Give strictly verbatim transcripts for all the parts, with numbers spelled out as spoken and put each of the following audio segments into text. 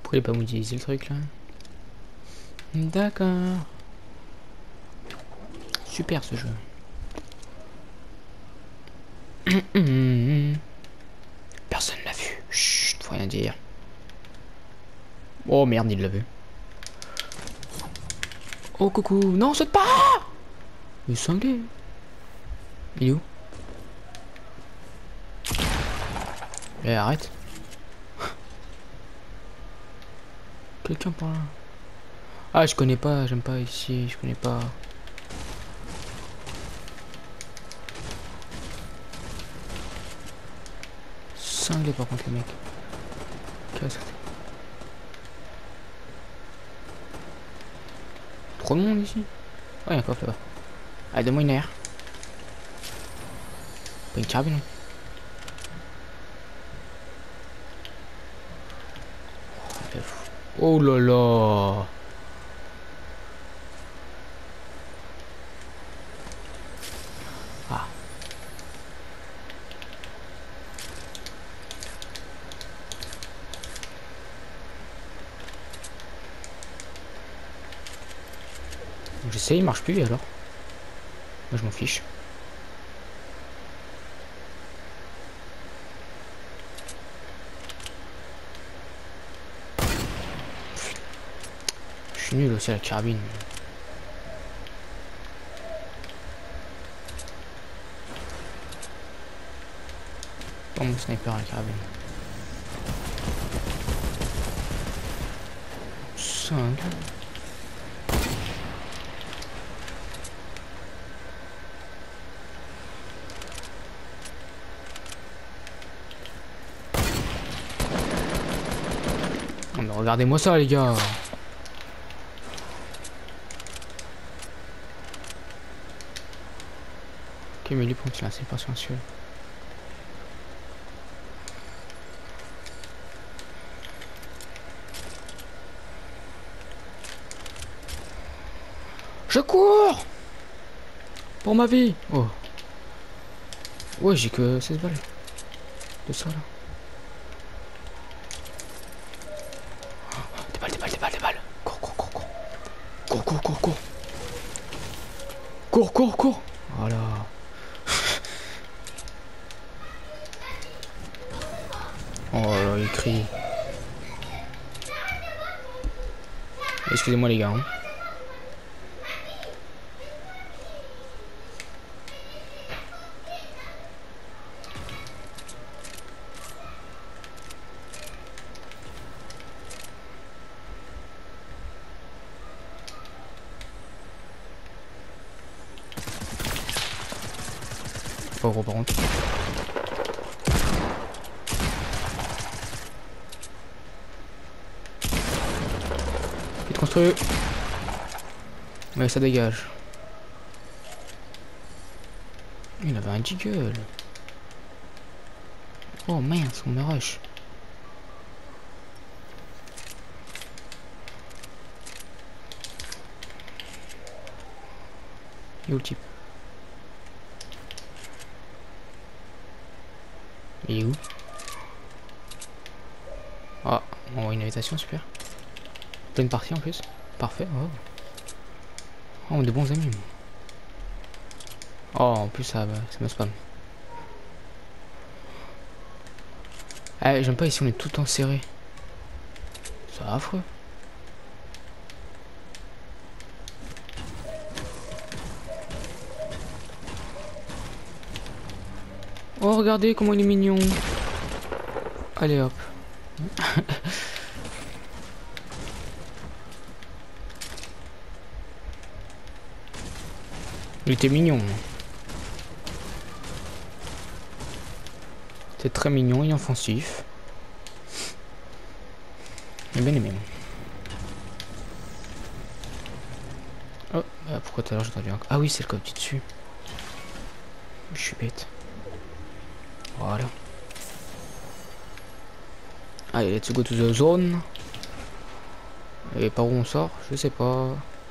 Pourquoi il est pas modélisé le truc là? D'accord. Super ce jeu. Personne l'a vu. Chut, faut rien dire. Oh merde, il l'a vu. Oh coucou. Non, saute pas. Il est cinglé. Il est où? Eh, arrête. Quelqu'un par là. Ah, je connais pas, j'aime pas ici, je connais pas. Cinglé par contre, les mecs. Qu'est-ce que c'est? Trop de monde ici. Oh, y'a un coffre là-bas. Allez, donne-moi une air. Pas une carabine. Oh là là. Ah. J'essaye, il marche plus alors. Moi je m'en fiche. Je suis nul aussi à la carabine. Oh mon sniper à la carabine. cinq. Oh mais regardez-moi ça les gars. Ok mais lui pour qu'il a c'est pas sensuel. Je cours pour ma vie. Oh. Ouais j'ai que seize balles. De ça là. Des balles, des balles, des balles, des balles. Cours, cours, cours, cours. Cours, cours, cours, cours. Cours, cours, cours. Voilà. Oh là, il crie. Excusez-moi les gars. Hein. Pas gros par contre. Vite construit. Ouais ça dégage. Il avait un jiggle. Oh mince, on me rush. Il est où le type? Il est où? Ah, on voit une invitation, super. Pleine partie en plus. Parfait, oh. Oh, on est de bons amis. Oh, en plus ça, ça me spam. Eh, j'aime pas ici, on est tout le temps serré. C'est affreux. Oh, regardez comment il est mignon. Allez hop. Il était mignon. C'est très mignon et offensif. J'ai bien aimé. Oh, bah pourquoi tout à l'heure j'ai entendu un... Ah oui, c'est le coffre du dessus. Je suis bête. Voilà. Allez, let's go to the zone. Et par où on sort? Je sais pas.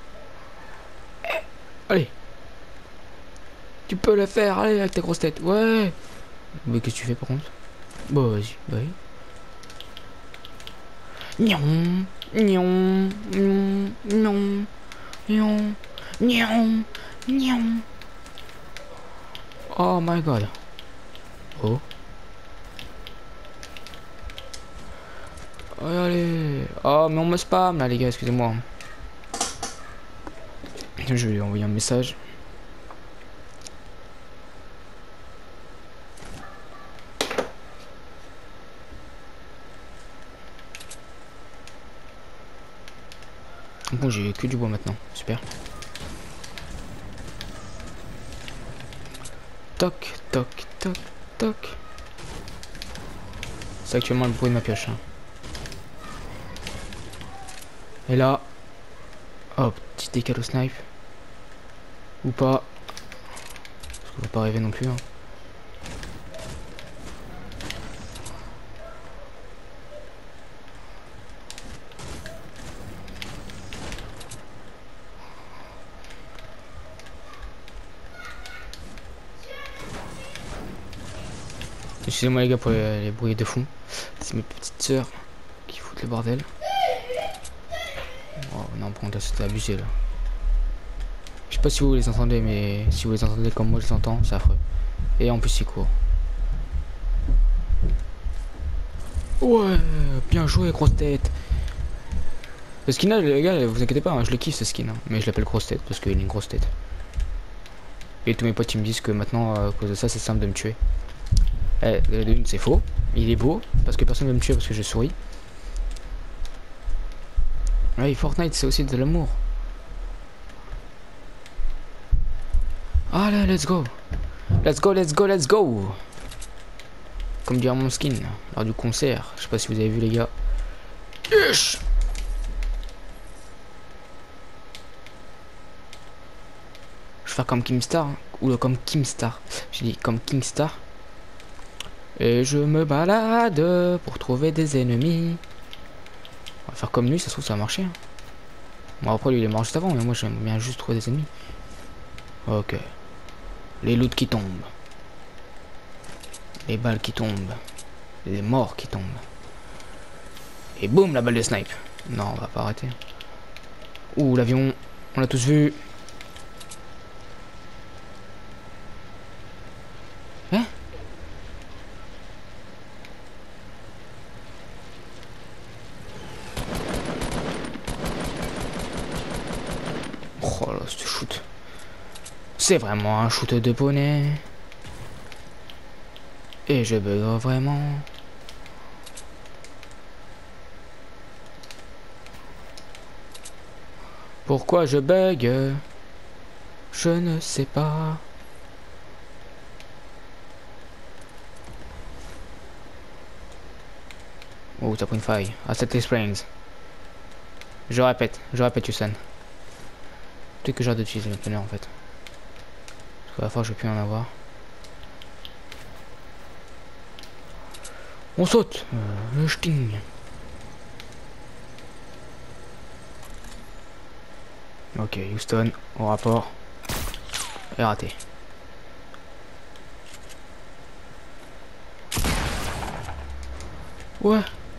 Allez. Tu peux le faire, allez, avec ta grosse tête. Ouais. Mais qu'est-ce que tu fais par contre? Bah vas-y, bah oui. Nion, nion, nion, nion, nion, nion, nion. Oh my god. Oh. Oh, allez. Oh, mais on me spam là, les gars, excusez-moi. Je vais lui envoyer un message. Bon, j'ai que du bois maintenant, super. Toc, toc, toc, toc. C'est actuellement le bruit de ma pioche. Hein. Et là, oh, petit décal au snipe. Ou pas. Parce qu'on va pas rêver non plus. Hein. Excusez-moi les gars pour les, les bruits de fond. C'est mes petites sœurs qui foutent le bordel. Oh non, par contre là c'était abusé là. Je sais pas si vous les entendez, mais si vous les entendez comme moi je les entends, c'est affreux. Et en plus c'est court. Ouais, bien joué grosse tête. Le skin là les gars, vous inquiétez pas, hein, je le kiffe ce skin. Hein, mais je l'appelle grosse tête parce qu'il a une grosse tête. Et tous mes potes ils me disent que maintenant à cause de ça c'est simple de me tuer. Eh, d'une c'est faux, il est beau, parce que personne ne va me tuer parce que je souris. Ouais, Fortnite c'est aussi de l'amour. Allez, let's go. Let's go, let's go, let's go. Comme dirait mon skin, lors du concert. Je sais pas si vous avez vu les gars. Yes. Je vais faire comme Kimstar, hein. Ou comme Kimstar. J'ai dit comme Kingstar. Et je me balade pour trouver des ennemis. On va faire comme lui, ça se trouve ça a marché. Hein. Bon après lui il est mort juste avant, mais moi j'aime bien juste trouver des ennemis. Ok. Les loots qui tombent. Les balles qui tombent. Les morts qui tombent. Et boum la balle de snipe. Non on va pas arrêter. Ouh l'avion, on l'a tous vu. Hein? Oh là, ce shoot. C'est vraiment un shoot de poney. Et je bug vraiment. Pourquoi je bug? Je ne sais pas. Oh, t'as pris une faille. Ah, ça t'explains. Je répète, je répète, Houston. Peut-être que j'ai hâte d'utiliser le planeur en fait. Parce que la fois je vais plus en avoir. On saute euh, le sting. Ok, Houston, au rapport. Et raté. Ouais.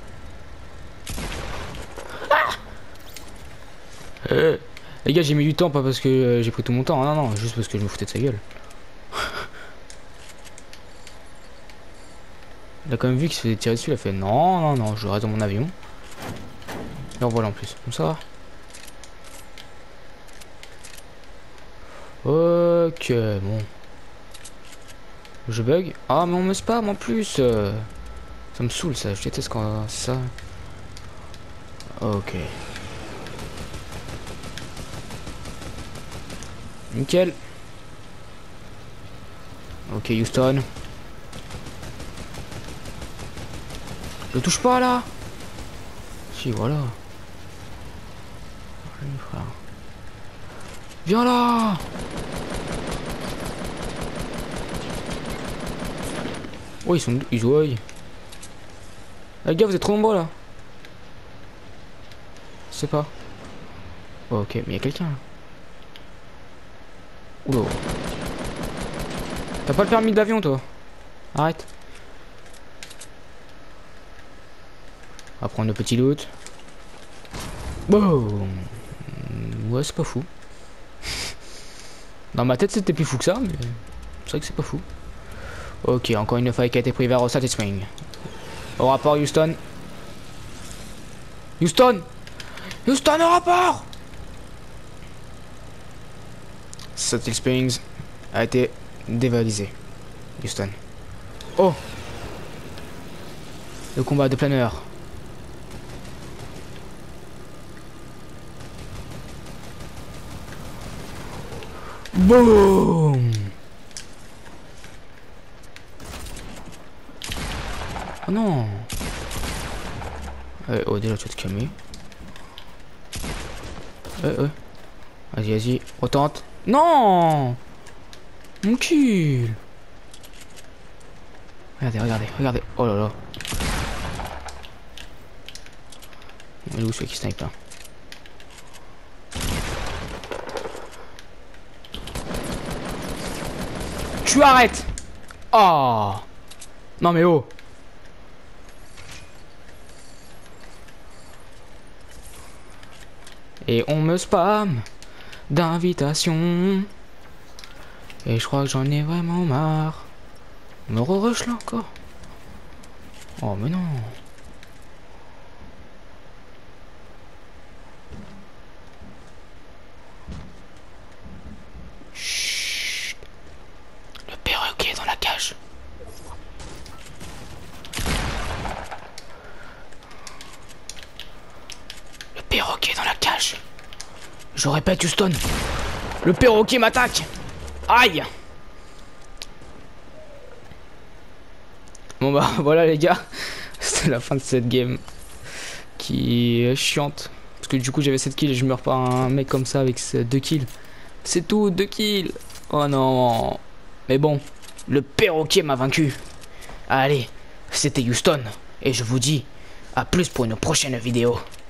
Ah euh, les gars, j'ai mis du temps, pas parce que euh, j'ai pris tout mon temps. Non, non, juste parce que je me foutais de sa gueule. Il a quand même vu qu'il se faisait tirer dessus. Il a fait non, non, non, je reste dans mon avion. Et en voilà en plus. Comme ça. Ok, bon. Je bug. Ah, mais on me spam en plus. Euh, ça me saoule ça. Je déteste quand ça. Ok. Nickel. Ok, Houston. Je touche pas là. Si, voilà. Allez, frère. Viens là. Oh, ils sont... Ils jouent. Les gars, vous êtes trop nombreux là. Je sais pas. Oh, ok, mais il y a quelqu'un là. Oula. T'as pas le permis d'avion toi? Arrête. On va prendre le petit loot. Boum. Ouais, c'est pas fou. Dans ma tête, c'était plus fou que ça, mais c'est vrai que c'est pas fou. Ok, encore une faille qui a été prise vers Osati Spring. Au rapport, Houston. Houston Houston, au rapport. Osati Springs a été dévalisé. Houston. Oh, le combat de planeur. Boum. Oh non. Ouais, oh, déjà tu vas te calmer. Ouais, ouais. Vas-y, vas-y, retente. Non. Mon cul. Regardez, regardez, regardez. Oh là là. Il est où celui qui snipe là? Tu arrêtes. Oh. Non mais oh. Et on me spam d'invitations. Et je crois que j'en ai vraiment marre. On me re-rush là encore. Oh mais non. Chut. Le perroquet est dans la cage. Le perroquet est dans la cage. Je répète, Houston. Le perroquet m'attaque. Aïe. Bon bah voilà les gars. C'était la fin de cette game. Qui est chiante. Parce que du coup j'avais sept kills et je meurs par un mec comme ça avec deux kills. C'est tout, deux kills. Oh non. Mais bon, le perroquet m'a vaincu. Allez, c'était Houston. Et je vous dis à plus pour une prochaine vidéo.